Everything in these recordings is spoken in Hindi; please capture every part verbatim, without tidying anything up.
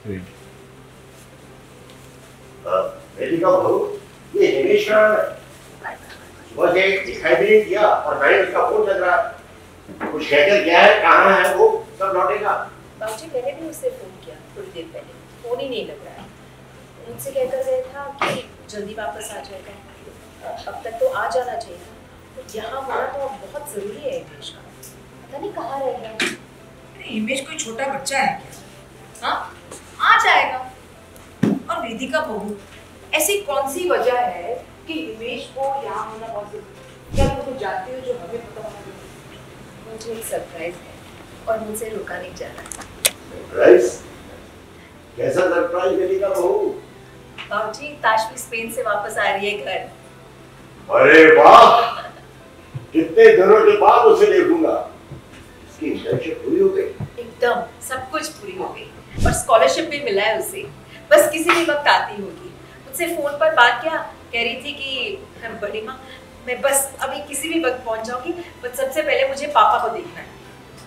वेदिका बहू, ये निवेश का सुबह से दिखाई भी नहीं दिया और मैंने उसका फोन लग रहा कुछ कहकर गया है, कहाँ है वो, कब लौटेगा? बाबूजी मैंने भी उससे फोन किया थोड़ी देर पहले, फोन ही नहीं लग रहा है। मुझसे कहकर गया था कि जल्दी वापस आ जाएगा, अब तक तो आ जाना चाहिए था, तो यहाँ होना तो अब बहुत जरूरी है हिमेश का, पता नहीं कहाँ रह गया। अरे हिमेश कोई छोटा बच्चा है क्या? हाँ आ जाएगा। और वेदिका बहू, ऐसी कौन सी वजह है कि हिमेश को यहाँ होना बहुत जरूरी? क्या तुम कुछ जानते हो जो हमें पता होना जरूरी? मुझे एक सरप्राइज है और मुझसे रुका नहीं जा रहा। सरप्राइज? कैसा सरप्राइज वेदिका बहू? बाबूजी ताशवी स्पेन से वापस आ रही है घर। अरे वाह, कितने दिनों के बाद उसे देखूंगा। इसकी इंटर्नशिप पूरी हो गई? एकदम सब कुछ पूरी हो गई और स्कॉलरशिप भी मिला है उसे, बस किसी भी वक्त आती होगी। मुझसे फोन पर बात किया, कह रही थी कि बड़ी माँ मैं बस अभी किसी भी वक्त पहुंच जाऊंगी, बस सबसे पहले मुझे पापा को देखना है।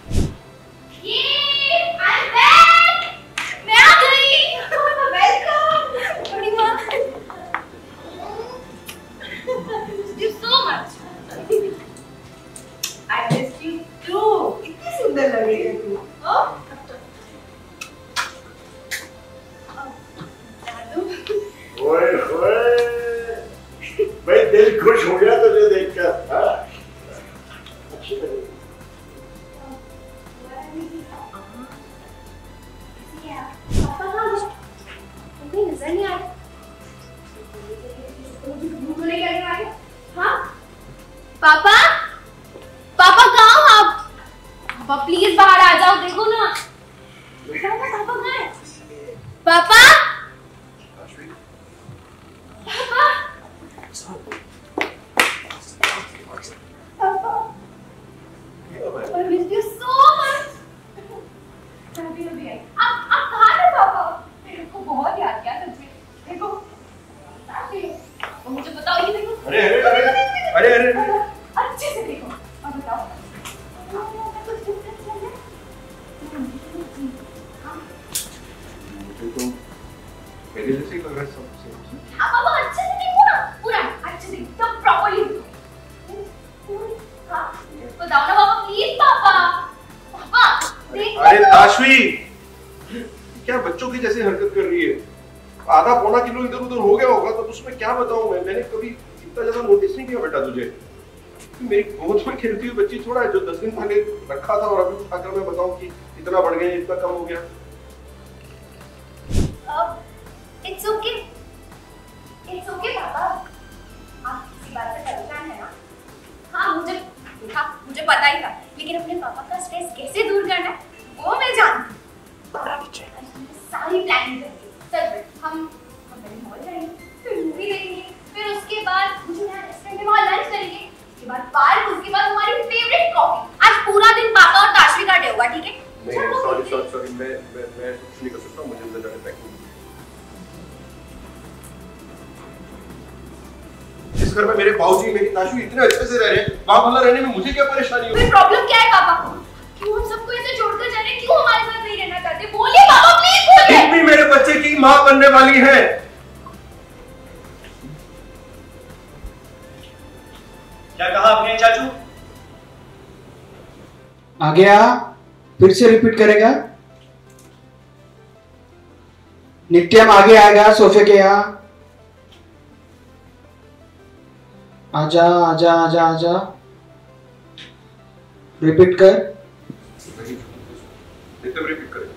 ये I'm back! मैं आ गई। वेलकम बड़ी माँ। Thank you so much. I missed you too. कितनी सुंदर लग रही है तू। हाँ? ओए ओए, मैं दिल खुश हो गया तुझे देखकर। हाँ? अच्छी लग रही। पापा कहाँ गए? मुझे नजर नहीं आ रहे। मुझे घूम ले क्या आ रहे? हाँ? पापा? पापा कहाँ हो आप? पापा प्लीज बाहर आ जाओ, देखो ना। पापा पापा कहाँ हैं? पापा? पापा? पापा? I miss you so much. अभी अभी आई। आप आप कहाँ थे पापा? मेरे को बहुत याद किया तुझे। देखो, और मुझे बताओ ये देखो। अरे अरे अरे अरे अरे अच्छे से देखो। अब बताओ। मुझे तो पहले जैसे ही लग रहा है सब सब। आप पापा अच्छे से देखो ना, पूरा अच्छे से एकदम प्रॉपर्ली देखो। हाँ, बताओ ना पापा प्लीज पापा। पापा देखो। अरे ताशवी, क्या बच्चों की जैसे हरकत कर रही है? आधा पौना किलो इधर उधर हो गया होगा तो उसमें क्या बताऊं मैं? मैंने कभी इतना ज्यादा नोटिस नहीं किया बेटा तुझे। मेरी गोद में खेलती हुई बच्ची थोड़ा है जो दस दिन पहले रखा था और अभी उठाकर मैं बताऊं कि इतना बढ़ गया इतना कम हो गया। इट्स ओके, इट्स ओके पापा। आप किसी बात से परेशान है ना? हाँ मुझे देखा, मुझे पता ही था, लेकिन अपने पापा का स्ट्रेस कैसे दूर करना है वो मैं जानती हूँ। सारी प्लानिंग करके चल हम हम पहले मॉल जाएंगे, फिर मूवी देखेंगे, फिर उसके बाद मुझे यहाँ रेस्टोरेंट में वहाँ लंच करेंगे, उसके बाद पार्क, उसके बाद हमारी फेवरेट कॉफी। आज पूरा दिन पापा और ताशवी का डे होगा, ठीक है? नहीं सॉरी सॉरी सॉरी मैं मैं मैं कुछ नहीं कर सकता, मुझे अंदर जाने पैकिंग। इस घर में मेरे बाबूजी मेरी ताशवी इतने अच्छे से रह रहे हैं, वहाँ भला रहने में मुझे क्या परेशानी हो? कोई प्रॉब्लम क्या है पापा? क्यों हम सबको ऐसे छोड़कर जा रहे हैं? क्यों हमारे साथ नहीं रहना चाहते? बोलिए पापा प्लीज बोलिए। तुम भी मेरे बच्चे की माँ बनने वाली है। क्या कहा आपने चाचू? आ गया? फिर से रिपीट करेगा? नित्यम आगे आएगा सोफे के यहाँ। आजा आजा आजा आजा, रिपीट कर। नित्यम रिपीट करेगा।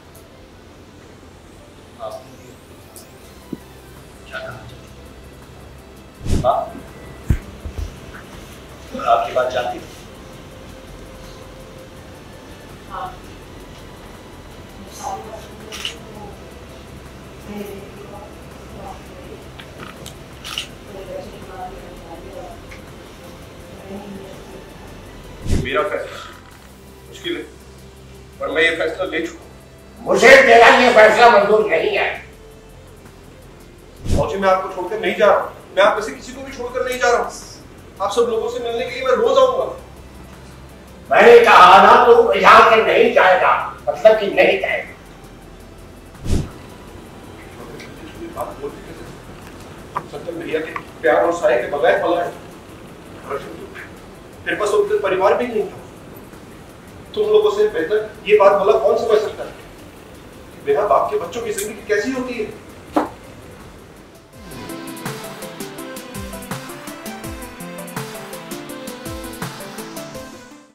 क्या कहा? हाँ? आपकी बात जानती हूँ। हाँ। मेरा फैसला मुश्किल है पर मैं ये फैसला ले चुका। मुझे तेरा ये फैसला मंजूर नहीं है। फौजी मैं आपको छोड़कर नहीं जा रहा, मैं आप में से किसी को भी छोड़कर नहीं जा रहा। आप सब लोगों से मिलने के लिए मैं रोज आऊंगा। मैंने कहा ना तू यहाँ से नहीं जाएगा, मतलब कि नहीं जाएगा। बात बोलती कैसे? सत्तर भैया के प्यार और साये के बगैर पला है। तेरे पास तो परिवार भी नहीं था। तुम लोगों से बेहतर ये बात भला कौन समझ सकता है? बिना बाप के बच्चों की जिंदगी कैसी होती है?